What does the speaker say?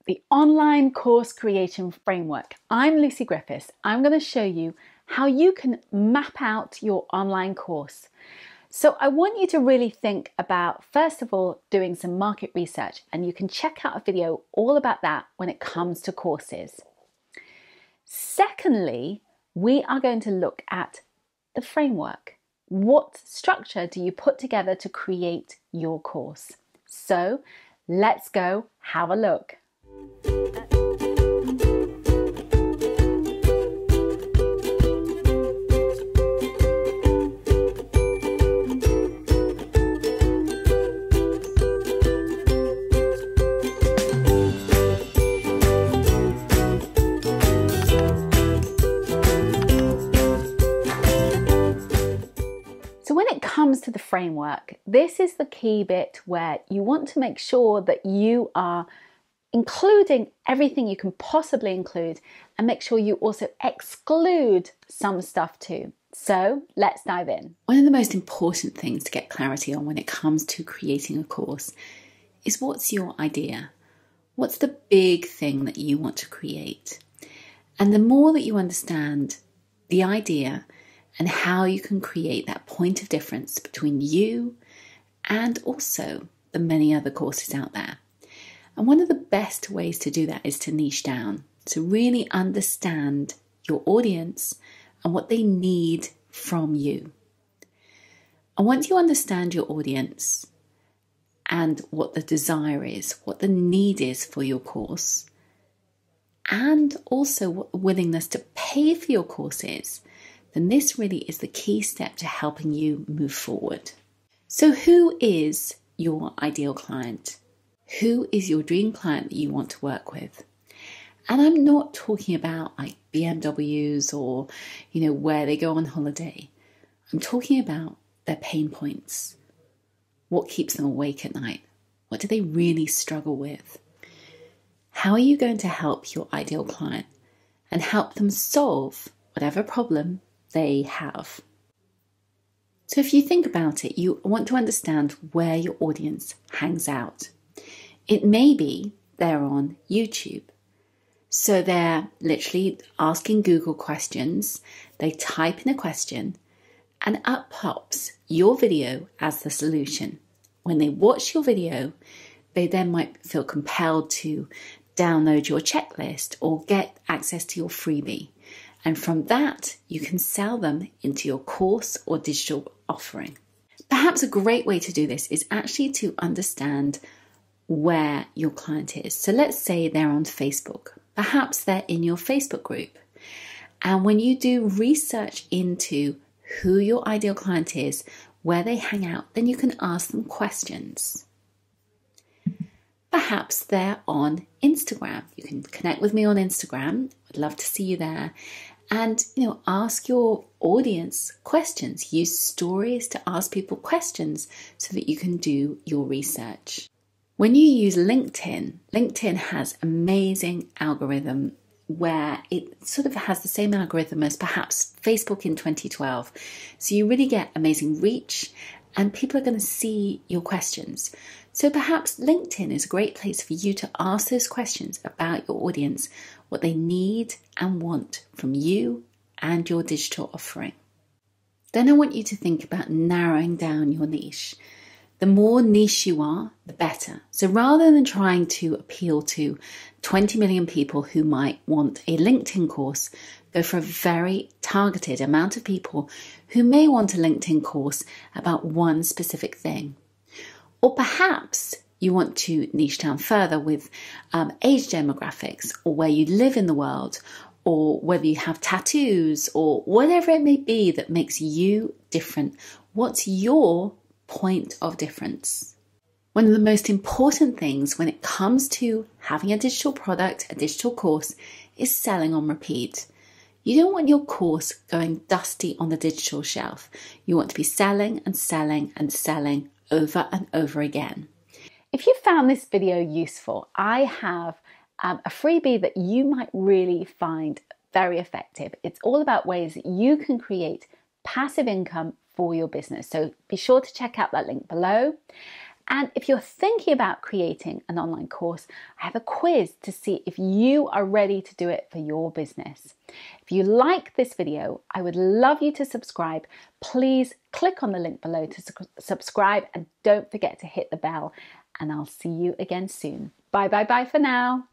the online course creation framework. I'm Lucy Griffiths. I'm going to show you how you can map out your online course. So I want you to really think about, first of all, doing some market research, and you can check out a video all about that when it comes to courses. Secondly, we are going to look at the framework. What structure do you put together to create your course? So let's go have a look. So when it comes to the framework, this is the key bit where you want to make sure that you are including everything you can possibly include, and make sure you also exclude some stuff too. So let's dive in. One of the most important things to get clarity on when it comes to creating a course is, what's your idea? What's the big thing that you want to create? And the more that you understand the idea and how you can create that point of difference between you and also the many other courses out there. And one of the best ways to do that is to niche down, to really understand your audience and what they need from you. And once you understand your audience and what the desire is, what the need is for your course, and also what the willingness to pay for your course is, then this really is the key step to helping you move forward. So who is your ideal client? Who is your dream client that you want to work with? And I'm not talking about like BMWs or, where they go on holiday. I'm talking about their pain points. What keeps them awake at night? What do they really struggle with? How are you going to help your ideal client and help them solve whatever problem they have? So if you think about it, you want to understand where your audience hangs out. It may be they're on YouTube. So they're literally asking Google questions. They type in a question and up pops your video as the solution. When they watch your video, they then might feel compelled to download your checklist or get access to your freebie. And from that, you can sell them into your course or digital offering. Perhaps a great way to do this is actually to understand where your client is. So let's say they're on Facebook. Perhaps they're in your Facebook group. And when you do research into who your ideal client is, where they hang out, then you can ask them questions. Perhaps they're on Instagram. You can connect with me on Instagram. I'd love to see you there. And, ask your audience questions. Use stories to ask people questions so that you can do your research. When you use LinkedIn, LinkedIn has amazing algorithm where it sort of has the same algorithm as perhaps Facebook in 2012. So you really get amazing reach and people are going to see your questions. So perhaps LinkedIn is a great place for you to ask those questions about your audience, what they need and want from you and your digital offering. Then I want you to think about narrowing down your niche. The more niche you are, the better. So rather than trying to appeal to 20 million people who might want a LinkedIn course, go for a very targeted amount of people who may want a LinkedIn course about one specific thing. Or perhaps you want to niche down further with age demographics, or where you live in the world, or whether you have tattoos, or whatever it may be that makes you different. What's your point of difference? One of the most important things when it comes to having a digital product, a digital course, is selling on repeat. You don't want your course going dusty on the digital shelf. You want to be selling and selling and selling over and over again. If you found this video useful, I have a freebie that you might really find very effective. It's all about ways that you can create passive income for your business. So be sure to check out that link below. And if you're thinking about creating an online course, I have a quiz to see if you are ready to do it for your business. If you like this video, I would love you to subscribe. Please click on the link below to subscribe and don't forget to hit the bell. And I'll see you again soon. Bye bye bye for now.